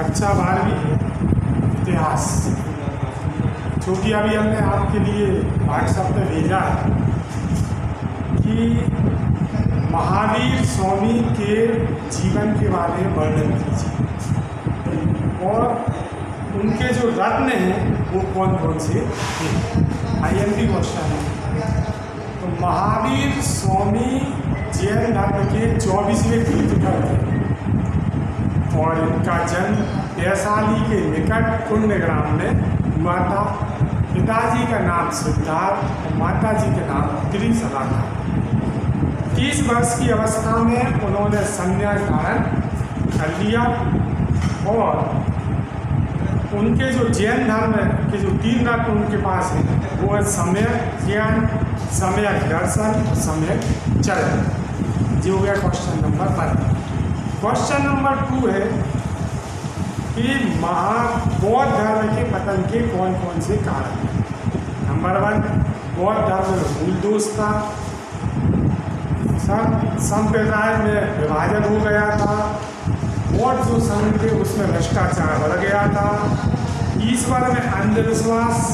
कक्षा 12वीं इतिहास, जो कि अभी हमने आपके लिए व्हाट्सएप पे भेजा है कि महावीर स्वामी के जीवन के बारे में वर्णन कीजिए और उनके जो रत्न हैं वो कौन कौन से हैं। IMP क्वेश्चन है। तो महावीर स्वामी जैन धर्म के 24वें तीर्थंकर थे और इनका जन्म वैशाली के निकट कुंडग्राम में हुआ था। पिताजी का नाम सिद्धार्थ और माता जी के नाम त्रिशला था। 30 वर्ष की अवस्था में उन्होंने संन्यास धारण कर लिया और उनके जो जैन धर्म के जो 3 रत्न उनके पास हैं वो है सम्यक ज्ञान, सम्यक दर्शन और सम्यक चरण। जो हो गया क्वेश्चन नंबर 1। क्वेश्चन नंबर 2 है कि बौद्ध धर्म के पतन के कौन कौन से कारण हैं। नंबर 1, बौद्ध धर्म में मूल दोष था, संप्रदाय में विभाजन हो गया था और जो संघ थे उसमें भ्रष्टाचार बढ़ गया था, ईश्वर में अंधविश्वास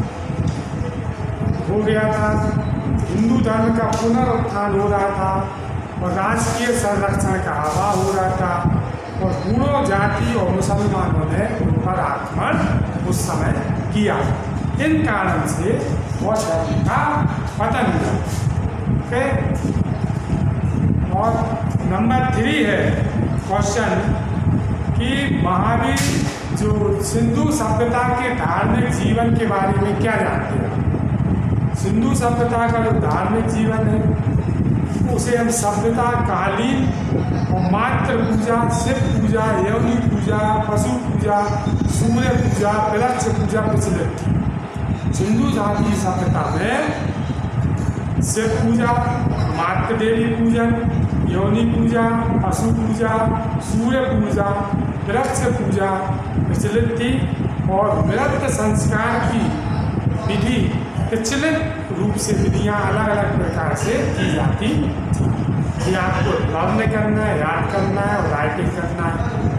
हो गया था, हिंदू धर्म का पुनरुत्थान हो रहा था और राजकीय संरक्षण का अभाव हो रहा था और गूढ़ों जाति और मुसलमानों ने उन पर आक्रमण उस समय किया। इन कारण से बौद्ध धर्म का पतन हुआ। ओके। और नंबर 3 है क्वेश्चन कि महावीर जो सिंधु सभ्यता के धार्मिक जीवन के बारे में क्या जानते हैं। सिंधु सभ्यता का जो धार्मिक जीवन है उसे हम सभ्यता कालीन और मातृ पूजा, शिव पूजा, यौनी पूजा, पशु पूजा, सूर्य पूजा, वृक्ष पूजा प्रचलित थी। सिंधु जाति सभ्यता में शिव पूजा, मातृ देवी पूजन, यौनी पूजा, पशु पूजा, सूर्य पूजा, वृक्ष पूजा प्रचलित थी और व्रत संस्कार की विधि प्रचलित रूप से विधियाँ अलग अलग प्रकार से की जाती थी। ये आपको लर्न करना है, याद करना है और राइटिंग करना है।